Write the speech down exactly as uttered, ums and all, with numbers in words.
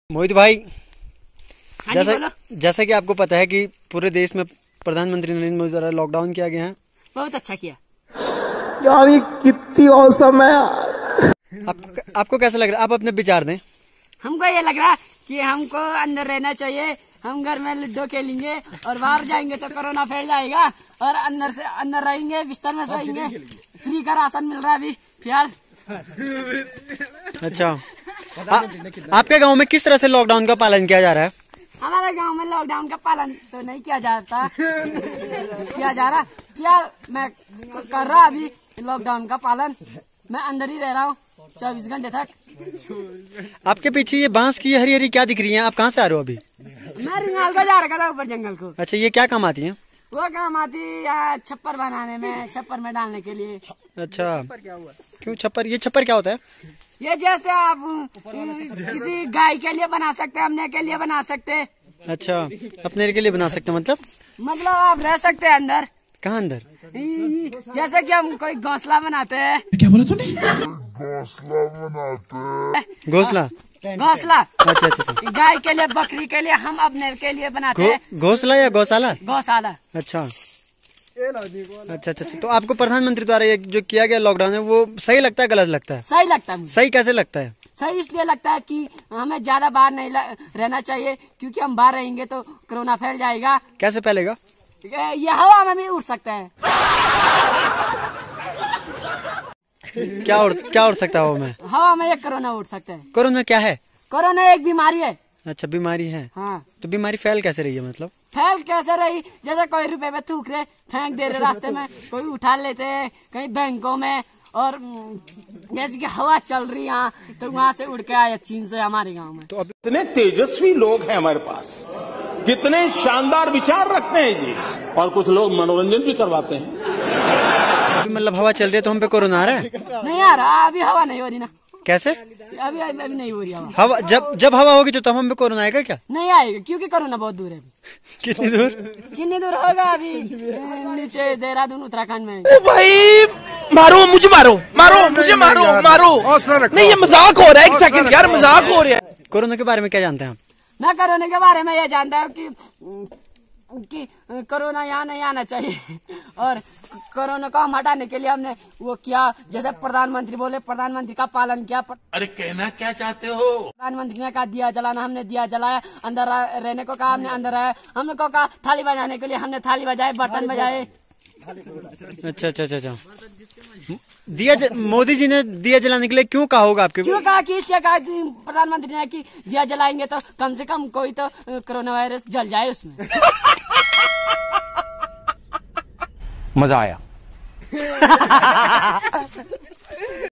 मोहित भाई, हाँ जैसा जैसा कि आपको पता है कि पूरे देश में प्रधानमंत्री नरेंद्र मोदी द्वारा लॉकडाउन किया गया है। बहुत अच्छा किया यार, ये कितनी औसम है यार। आपको आपको कैसा लग रहा है? आप अपने विचार दें। हमको ये लग रहा है कि हमको अंदर रहना चाहिए। हम घर में लूडो खेलेंगे और बाहर जाएंगे तो कोरोना फैल जाएगा, और अंदर से अंदर रहेंगे, बिस्तर में सोएंगे। फ्री का राशन मिल रहा है अभी फिलहाल। अच्छा, आ, आपके गांव में किस तरह से लॉकडाउन का पालन किया जा रहा है? हमारे गांव में लॉकडाउन का पालन तो नहीं किया जाता किया जा रहा क्या मैं कर रहा अभी लॉकडाउन का पालन। मैं अंदर ही रह रहा हूँ चौबीस घंटे तक। आपके पीछे ये बांस की हरी हरी क्या दिख रही है? आप कहाँ से आ रहे हो अभी? मैं रिंगाल को जा रखा था ऊपर जंगल को। अच्छा, ये क्या काम आती है? वो काम आती है छप्पर बनाने में, छप्पर में डालने के लिए। अच्छा, क्यों छप्पर? ये छप्पर क्या होता है? ये जैसे आप किसी गाय के लिए बना सकते हैं, अपने के लिए बना सकते हैं। अच्छा, अपने के लिए बना सकते हैं? मतलब मतलब आप रह सकते हैं अंदर। कहाँ अंदर? जैसे कि हम कोई घोंसला बनाते हैं। क्या बोला तूने? घोंसला बनाते हैं। घोंसला? घोंसला अच्छा अच्छा अच्छा। गाय के लिए, बकरी के लिए, हम अपने के लिए बनाते हैं। घोंसला या गौशाला? गौशाला। अच्छा अच्छा अच्छा। तो आपको प्रधानमंत्री द्वारा ये जो किया गया लॉकडाउन है वो सही लगता है, गलत लगता है? सही लगता है मुझे। सही कैसे लगता है? सही इसलिए लगता है कि हमें ज्यादा बाहर नहीं रहना चाहिए, क्योंकि हम बाहर रहेंगे तो कोरोना फैल जाएगा। कैसे फैलेगा? ये हवा में भी उड़ सकता है। क्या उड़ क्या उड़ सकता है हवा में? हवा में एक कोरोना उड़ सकता है। कोरोना क्या है? कोरोना एक बीमारी है। अच्छा, बीमारी है। हाँ, तो बीमारी फैल कैसे रही है? मतलब फैल कैसे रही? जैसे कोई रुपए पे थूक रहे, फेंक दे रहे रास्ते में, कोई उठा लेते हैं कहीं बैंकों में, और जैसे कि हवा चल रही यहाँ तो वहाँ से उड़ के आया चीन से हमारे गांव में। तो अब कितने तेजस्वी लोग हैं हमारे पास, कितने शानदार विचार रखते हैं जी, और कुछ लोग मनोरंजन भी करवाते हैं। अभी मतलब हवा चल रही है तो हम पे कोरोना आ रहा है? नहीं आ रहा, अभी हवा नहीं हो रही ना। कैसे? अभी अभी, अभी नहीं हो रही हवा। हवा जब जब हवा होगी तो तब हम पे कोरोना आएगा क्या? नहीं आएगा, क्योंकि कोरोना बहुत दूर है अभी। कितनी दूर? कितनी दूर होगा अभी? नीचे देहरादून उत्तराखंड में। ओ भाई, मारो मुझे, मारो मारो मुझे, मारो मारो। नहीं, ये मजाक हो रहा है। एक सेकंड यार, मजाक हो रहा है। कोरोना के बारे में क्या जानते हैं आप? मैं कोरोना के बारे में ये जानता हूँ कि कि कोरोना यहाँ नहीं आना चाहिए, और कोरोना को हम हटाने के लिए हमने वो किया, जैसे प्रधानमंत्री बोले, प्रधानमंत्री का पालन किया। अरे कहना क्या चाहते हो? प्रधानमंत्री ने कहा दिया जलाना, हमने दिया जलाया। अंदर रहने को कहा, हमने अंदर आया। हमने को कहा थाली बजाने के लिए, हमने थाली बजाए, बर्तन बजाए। अच्छा अच्छा अच्छा अच्छा। दिया ज... मोदी जी ने दिया जलाने के लिए क्यों कहा होगा आपके? क्यों कहा कि इसलिए कहा कि प्रधानमंत्री ने कि दिया जलाएंगे तो कम से कम कोई तो कोरोना वायरस जल जाए उसमें। मजा आया।